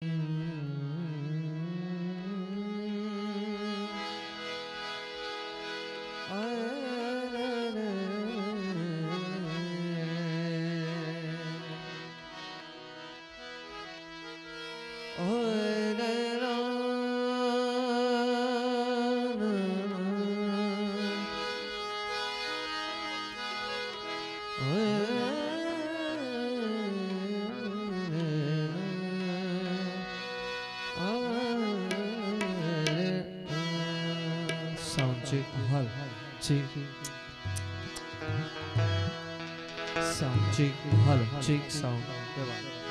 Sound check, hal check. Sound check, hal check sound. क्या बात है?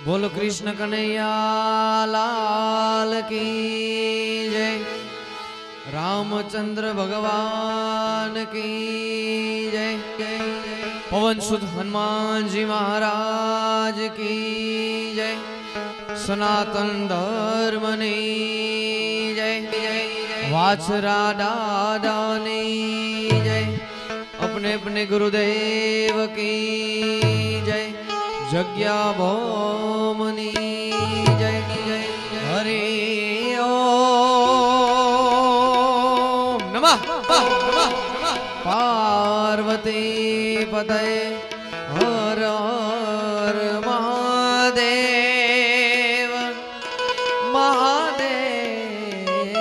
बोलो कृष्ण कन्हैया लाल की जय। रामचंद्र भगवान की जय। पवन सुत हनुमान जी महाराज की जय। सनातन धर्म ने जय। वाछरा दादा ने जय। अपने अपने गुरुदेव की जय। जग्या भौमनी जय जय। हरि ओम नमः पार्वती पतये हर हर महादेव महादेव।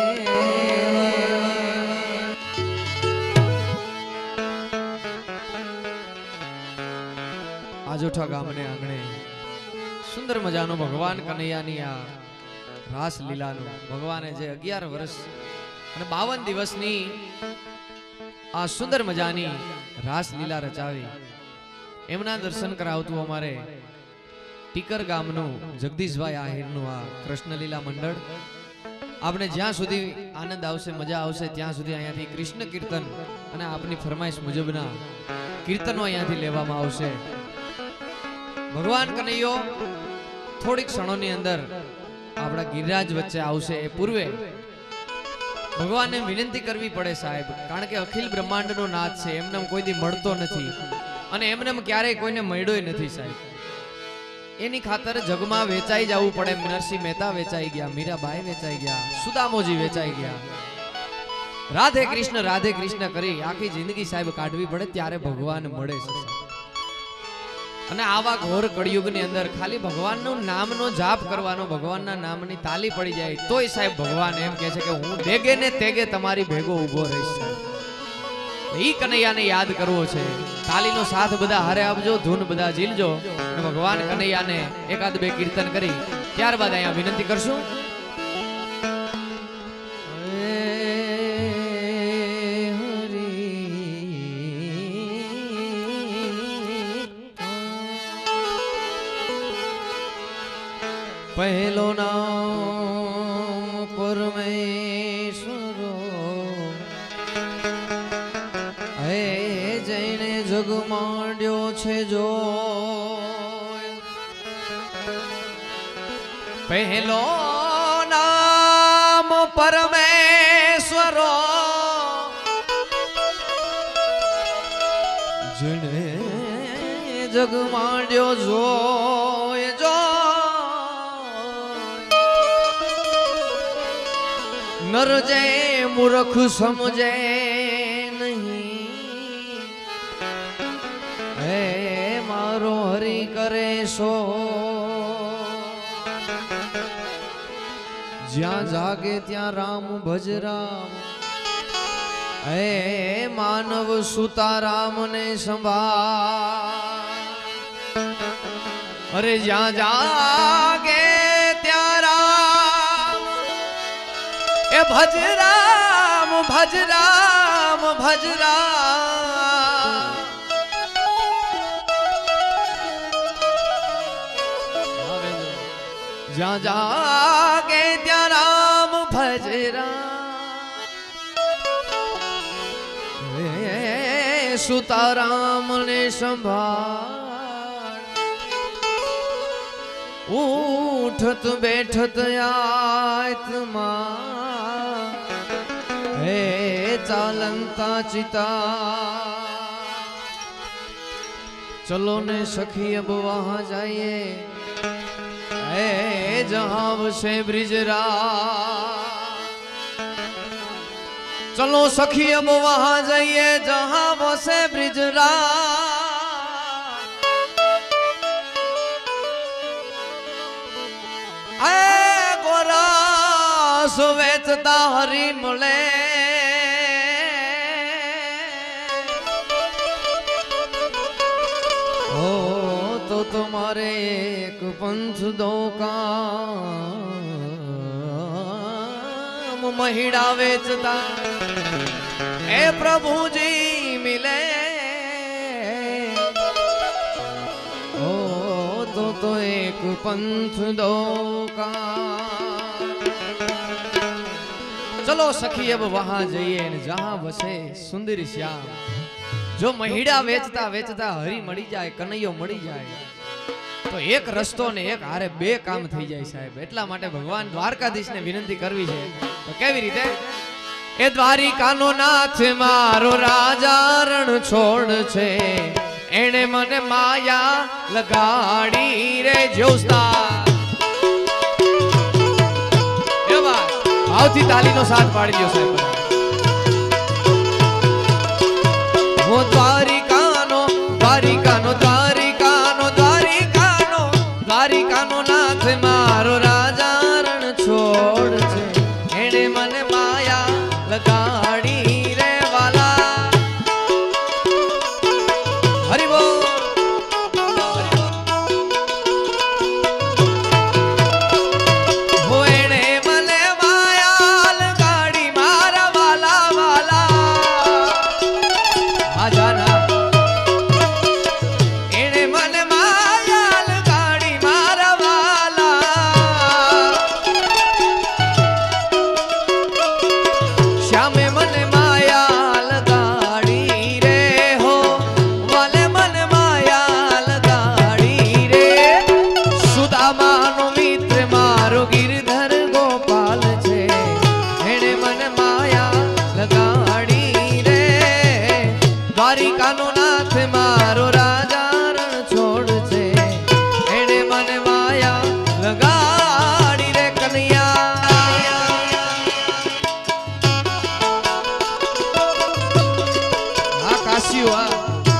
આજોઠા ગામને આંગણે સુંદર મજાનો ભગવાન કનૈયાની આ રાસ લીલાનું ભગવાને જે 11 વર્ષ અને 52 દિવસની આ સુંદર મજાની રાસ લીલા રચાવી એમના દર્શન કરાવતું અમારે ટીકર ગામનું જગદીશભાઈ આહિરનું આ કૃષ્ણ લીલા મંડળ। આપણે જ્યાં સુધી આનંદ આવશે મજા આવશે ત્યાં સુધી અહીંયાથી કૃષ્ણ કીર્તન અને આપની ફરમાઈશ મુજબના કીર્તનો અહીંયાથી લેવામાં આવશે। भगवान कन्हैयो थोड़ी क्षणों नी अंदर आपड़ा गिरिराज वच्चे आवशे ए पूर्वे भगवान ने विनंती करवी पड़े साहेब, कारण के अखिल ब्रह्मांड नो नाथ छे, एमनेम कोई दी मळतो नथी अने एमनेम क्यारेय कोईने मळ्योय नथी साहेब। एनी खातर जगमा वेचाई जावुं पड़े। नरसिंह मेहता वेचाई गया, मीराबाई वेचाई गया, सुदामोजी वेचाई गया। राधे कृष्ण करी आखी जिंदगी साहेब काढवी पड़े त्यारे भगवान मळे छे। અને આવા ઘોર કળિયુગની અંદર ખાલી ભગવાનનું નામનો જાપ કરવાનો, ભગવાનના નામની તાલી પડી જાય તોય સાહેબ ભગવાન એમ કહે છે કે હું દેગે ને તેગે તમારી ભેગો ઊભો રહીશ સાહેબ। ઈ કનૈયાને યાદ કરવો છે। તાલીનો સાથ બધા હારે આપજો, ધૂન બધા ઝીલજો અને ભગવાન કનૈયાને એકાદ બે કીર્તન કરી ત્યારબાદ અહીંયા વિનંતી કરશું। पहलो नाम परमेश्वरो हे जैने जग मांड्यो छे जो। पहलो नाम परमेश्वरो जैने जग मांड्यो जो। नर जे मूर्ख समझे नहीं, हे मारो हरि करे सो। ज्या जागे त्या राम भज राम, हे मानव सुता राम ने संभाल। अरे ज्या जागे त्या भज राम भज राम भज राम। जा जागे त्या राम भज राम। सुता राम ने संभाल। उठत बैठत आत्मा हे चालंता चिता। चलो ने सखी अब वहां जाइए, हे जहां से ब्रिजरा। चलो सखी अब वहां जाइए जहां से ब्रिजरा। गोरा सुवेचता हरि मुले। तो तुम्हारे एक पंथ दो काम महिड़ा वेचता ए प्रभु जी मिले। तो एक एक पंथ दो का। चलो सखी अब वहां जाइए जहां बसे सुंदर श्याम। जो महिड़ा वेचता वेचता हरी मળી જાય, કનૈયો મળી જાય, તો એક રસ્તો ને એક હારે બે કામ થઈ જાય સાહેબ। એટલા માટે ભગવાન દ્વારકાધીશને વિનંતી કરવી છે। તો કેવી રીતે? એ દ્વારિકાનો નાથ મારો રાજા રણ છોડ છે, એણે મને માયા લગાડી રે જોસ્તા। એ ભાઈ ભાવથી તાલીનો સાથ પાડી દો સાહેબ। वो द्वारिकानो द्वारिकानो द्वारिकानो द्वारिकानो द्वारिकानो नाथ मारो राजा रण छोड़ छे, एणे मने माया लगाड़ी रे वाला। हरि बोल। वो एणे मने माया लगाड़ी मारा वाला वाला। एणे मने माया लगाड़ी मारा वाला। श्यामे मने माया लगाड़ी रे हो, वाले मने माया लगाड़ी रे। सुदामानो मित्र मारो गिरधर गोपाल छे, एणे मने माया लगाड़ी रे। द्वारिकानो नाथ मारो राजा रण छोड़ छे, एणे मने माया लगाड़ी रे कन्हैया। आ काशियो आ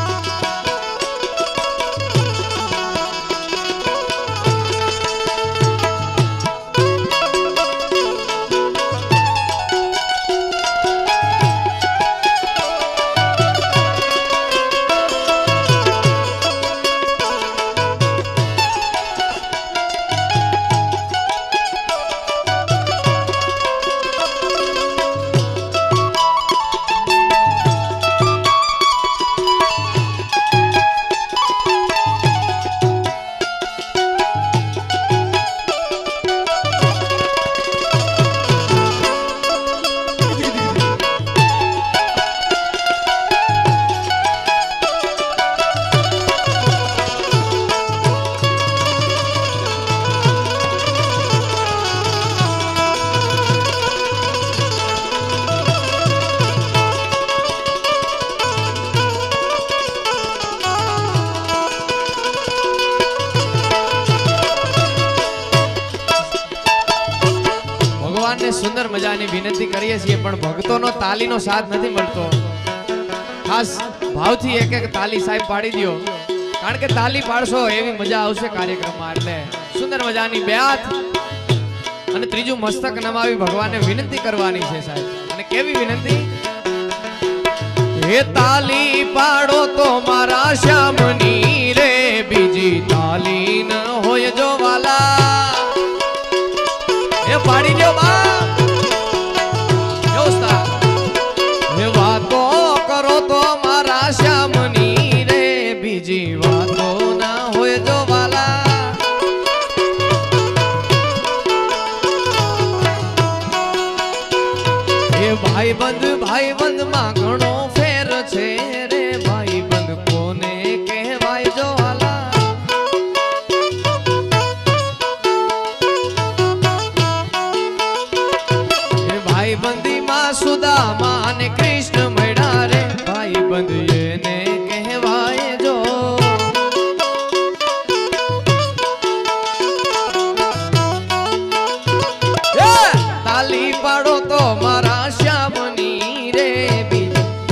सुंदर मजानी विनंती करीए छीए, पण भक्तोनो तालीनो साथ नहीं मळतो। खास भावथी एक एक ताली साहेब पाड़ी दियो, कारण के ताली पाड़शो एवी मजा आवशे कार्यक्रममां। એટલે सुंदर मजानी બે હાથ અને ત્રીજું મસ્તક નમાવી ભગવાનને વિનંતી કરવાની છે સાહેબ। અને કેવી વિનંતી? हे ताली पाड़ो तो मारा श्यामनी रे, बीजी ताली न होय जो वाला। ये पाड़ी दियो बा। वातो करो तो मारा श्यामनी रे, बीजी वातो ना होय जो वाला। ये भाई बंद मां घणो फेर छे रे, भाई बंद कोने कहवाय जो वाला। ये भाई बंदी मां सुदामा ने कृष्ण मड़ा रे, भाई बंद ये ने कहवाए जो। ताली पाड़ो तो मारा श्यामनी रे, बीजी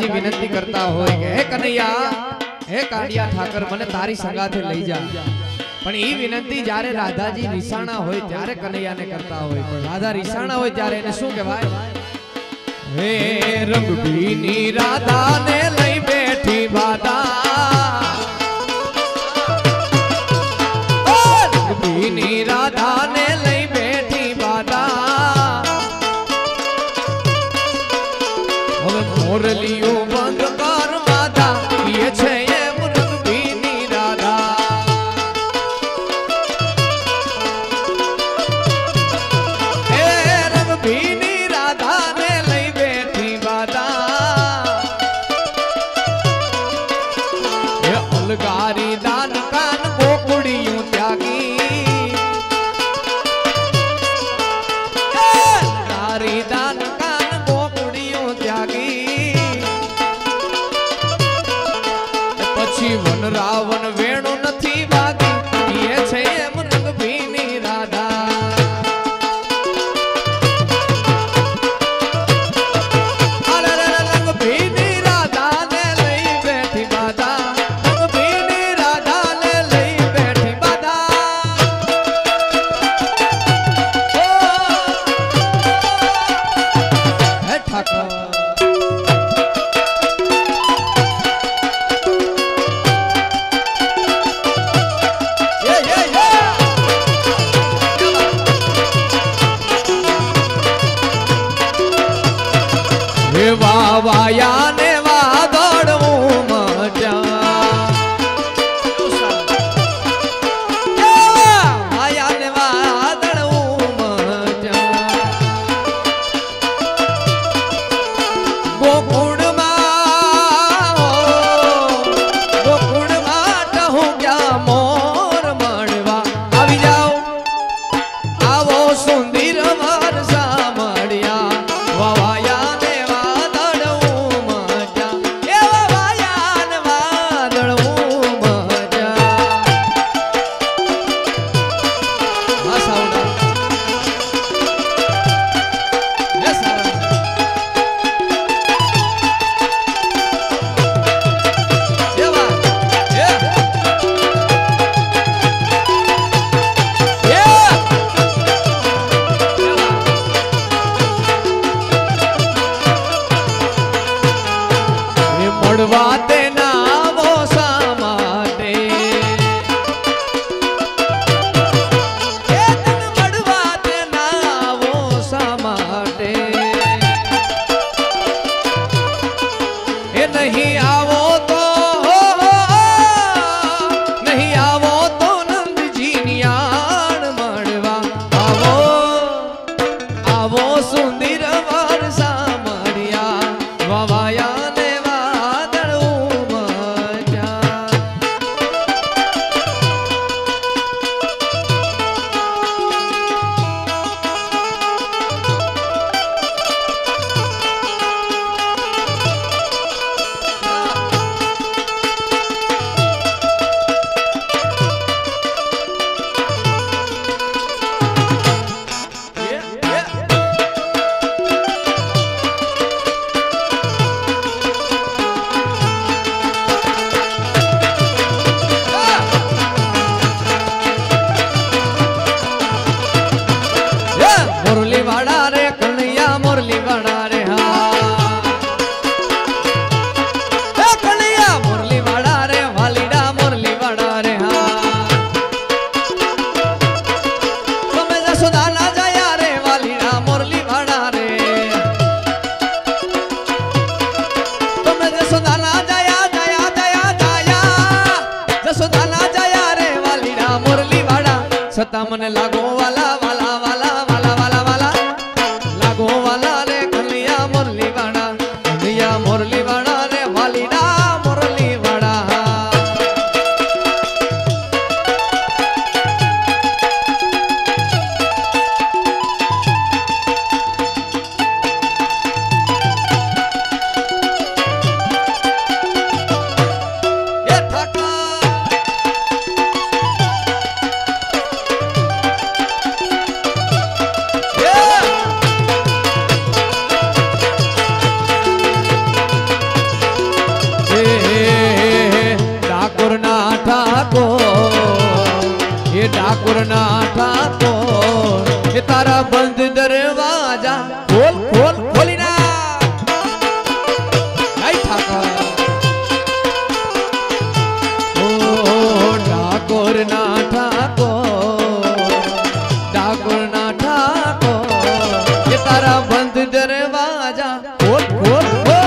રાધાજી વિનંતી કરતા હોય કે હે કનૈયા હે કાળિયા ઠાકર મને તારી સંગાથે લઈ જા પણ ઈ વિનંતી જ્યારે રાધાજી રીસાણા હોય ત્યારે કનૈયાને કરતા હોય પણ રાધા રીસાણા હોય ત્યારે એને શું કહેવાય હે રંગભીની રાધાને લઈ બેઠી બાધા રંગભીની રાધાને લઈ બેઠી બાધા હવે મોરલીઓ બંધ કર માધા એ છે એમ રંગભીની રાધા હે રંગભીની રાધાને લઈ બેઠી બાધા એ અલગારી દાન કાન ગોકુડિયું ત્યાગી તારી દાન કાન ગોકુડિયું ત્યાગી પછી વન રાવણ વેણો નથી વાગી એ છે એમ રંગભીની રાધા રંગભીની રાધાને લઈ બેઠી બાધા રંગભીની રાધાને લઈ બેઠી બાધા હે ઠાકર વાયા ને વાદળું વાયા ને વાદળું ગોકુળમાં ટહું ક્યાં મોર મળવા આવી જાઓ આવો સુંદર વરસા મળ્યા વાયા મળવા તેના આવો શા માટે મળવા તેના આવો શા માટે એ નહીં આવો તો નંદજીની આણ મળવા આવો આવો સુંદર વરસા મળ્યા વાવાયા मुरलीवाड़ा रे कन्हैया मुरलीवाड़ा रे हाँ कन्हैया मुरलीवाड़ा रे वालीडा मुरलीवाड़ा रे हाँ तुम्हें जसोदा ना जाया रे वालीडा मुरलीवाड़ा रे तुम्हें जसोदा ना जाया जाया जाया जाया जसोदा ना जाया रे वालीडा मुरलीवाड़ा सता मन लागो वाला वाला वाला गोवाला रे कन्हैया मुरलीवाड़ा रे वालीडा मुरलीवाड़ा ये ठाकुर ठाकुर ना ठाकुर ये तारा बंद दरवाजा खोल खोल खोली ना ठाकुर ओ ठाकुर ना ठाकुर ठाकुर ना ठाकुर ये तारा बंद दरवाजा खोल खोल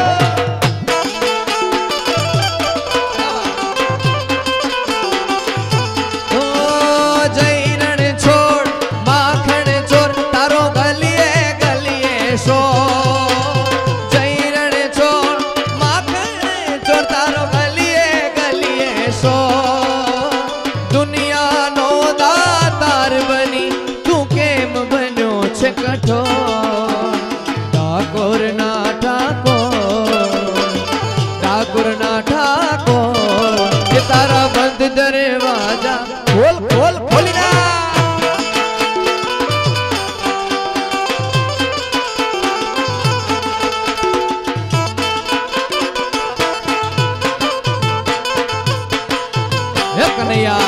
ठाकुर ना ठाकुर ये तारा बंद दरवाजा खोल खोल खोली ना हे कन्हैया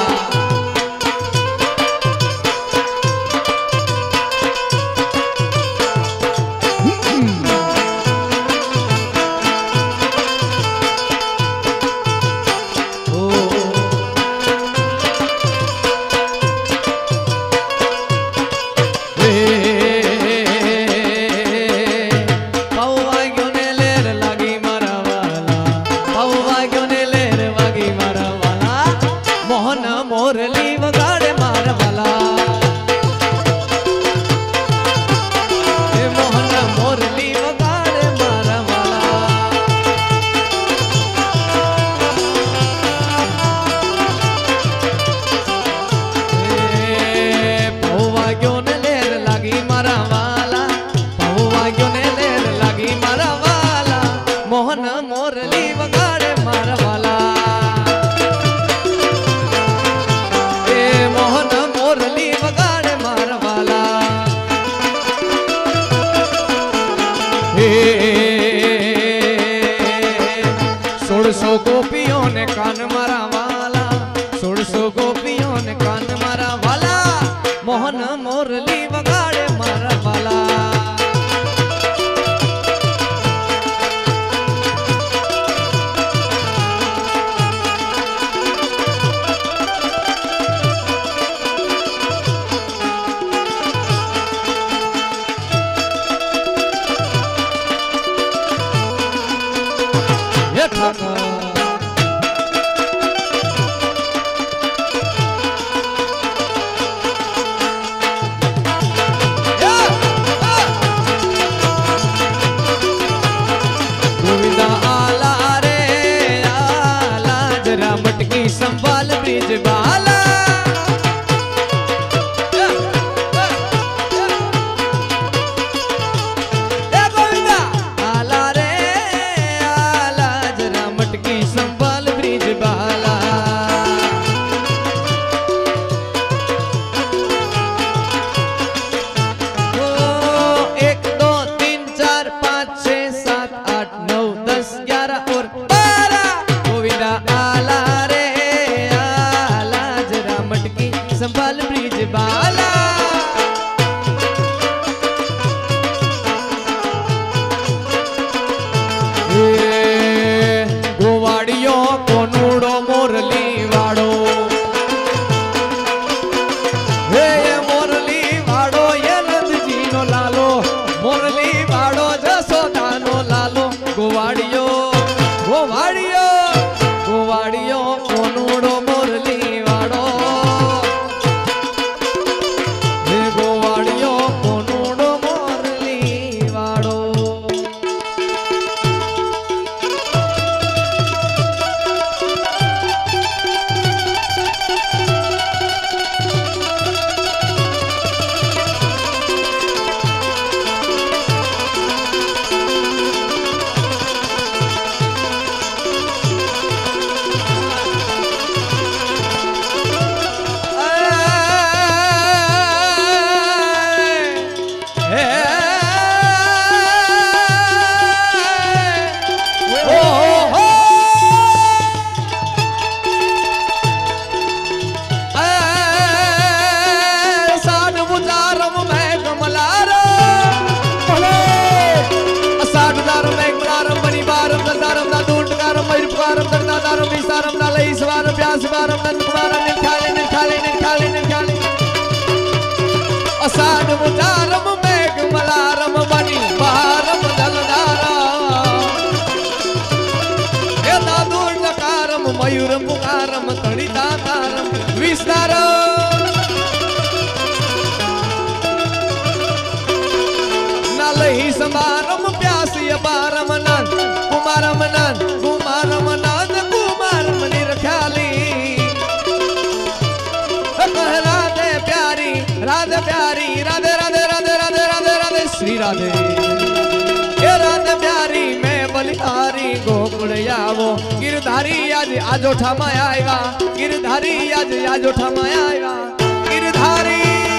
मोरली वगाड़े मार वाला मोहन मोरली वगाड़े मार वाला पौवा क्यों ने लेर लगी मारा वाला पौवा क्यों ने लेर लगी मारा वाला मोहन मोरली वगाड़े मार वाला सोलसो गोपियों ने कान मारा वाला सोलसो गोपियों ने कान मारा वाला मोहन मोरली वगाड़े मारा वाला गोविंदा आला रे आला जरा मटकी संभाल ब्रिज बाला गोविंदा आला रे आला जरा मटकी संभाल ब्रिज बाला संभाल ब्रिज बाला गोवाड़ियो कोनूड़ो मोरली वाड़ो हे मोरली वाड़ो ये नंद जी नो लालो मोरली वाड़ो जसोदा नो लालो गोवाड़ियो गोवाड़ियो गोवाड़ियो कोनूड़ो मोरली वाड़ो बारम नाले इस बार प्यास बारम नंद कुमारम निखाले निखाले निखाले निखाले असाड मुजारम मेघ मलारम बनी बारम जलधारा हे दादुर नकारम मयूर पुकारम तड़िता तारम विस्तार नाले इस बारम प्यासी बारम नंद कुमारम नंद कुमारम नंद कुमारम निरखाली राधे प्यारी राधे प्यारी राधे राधे राधे राधे राधे राधे श्री राधे हे राधे प्यारी मैं बलिहारी गोकुल आवो गिरधारी आज आजोठा में आएगा गिरधारी आज आजोठा में आएगा गिरधारी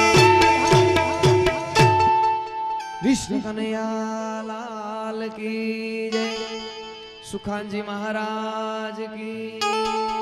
कृष्ण कन्हैया लाल की जय सुखान जी महाराज की